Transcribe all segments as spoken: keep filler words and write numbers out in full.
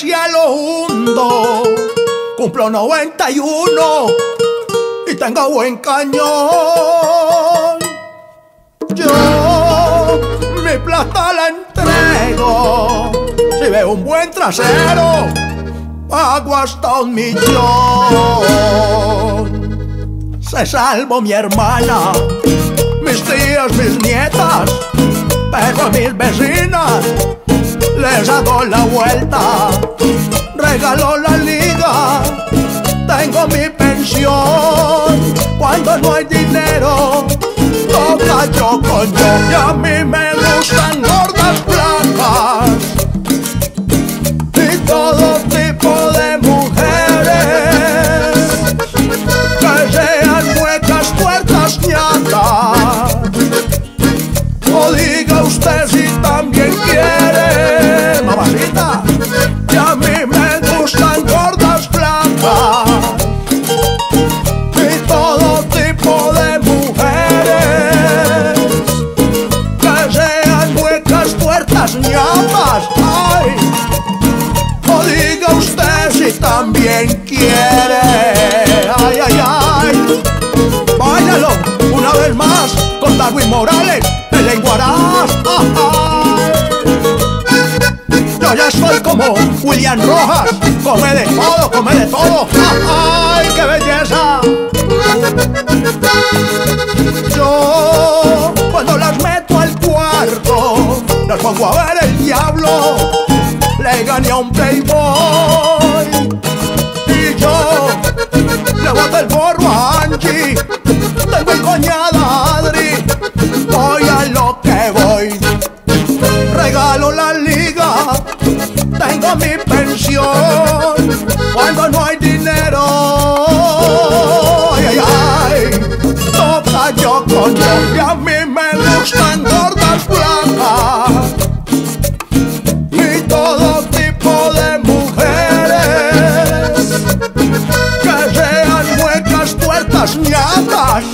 cielo hundo. Cumplo noventa y uno y tengo buen cañón. Yo mi plata la entrego. Si veo un buen trasero, pago hasta un millón. Se salvó mi hermana, mis tías, mis nietas, pero a mis vecinas les hago la vuelta. Regaló la liga, tengo mi pensión. Cuando no hay dinero, toca yo con yo. Y a mí me gustan gordas, flacas y todo tipo de mujeres, que sean muecas, tuertas, ñatas. O diga usted si también quiere, mamacita. Y a mí me gustan gordas, flacas y todo tipo de mujeres, que sean muecas, tuertas, ñatas. Ay, o diga usted si también quiere. Ay, ay, ay. Báilalo una vez más con Darwin Morales, el lenguaraz. Ay. Yo ya soy como William Rojas, come de todo, come de todo. ¡Ay, qué belleza! Yo cuando las meto al cuarto, las pongo a ver el diablo. Le gané a un playboy y yo le boto el forro a Angie. Tengo mi cuñada Adri, voy a lo que voy. Regalo la liga, tengo mi pensión. Cuando no hay dinero, ay, ay, ay, toca yo con yo. Y a mí me gustan gordas, flacas y todo tipo de mujeres, que sean muecas, tuertas, ñatas.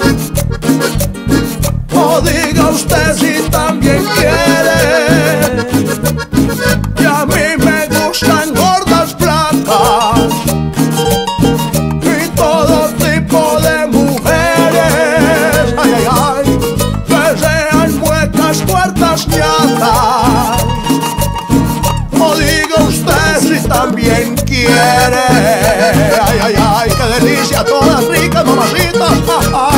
O diga usted si también quiere. Y a mí me gustan gordas, flacas y todo tipo de mujeres, ay, ay, ay, que sean muecas, tuertas, ñatas. O diga usted si también quiere. Ay, ay, ay, qué delicia, todas ricas, mamacitas.